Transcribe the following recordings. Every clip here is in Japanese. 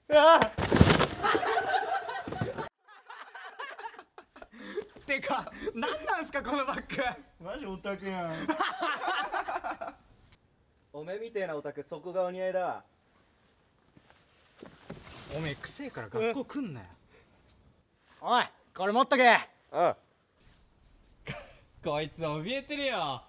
てか、なんなんすかこのバッグ。 マジオタクやん。 おめえみてえなオタクそこがお似合いだ。 おめえくせえから学校来んなよ。 おい、これ持っとけ。 あこいつ怯えてるよ。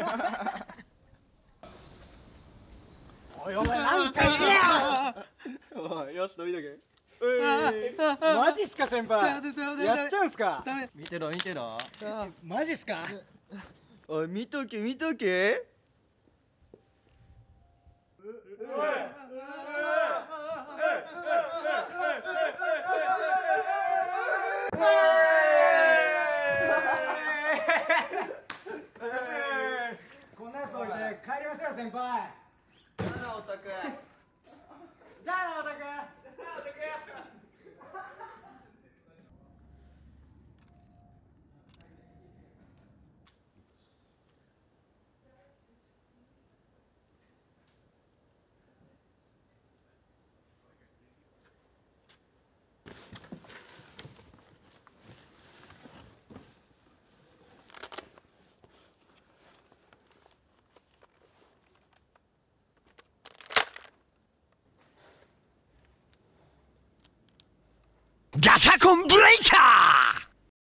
おいお前なんか言えよ。 おいよし飲みとけ。 マジっすか先輩。やっちゃうんすか。 見てろ見てろ。 マジっすか。 おい見とけ見とけ。 こんなやつ置いて帰りましょう先輩。 じゃあなオタク。 じゃあなオタク。 ガシャコンブレイカー。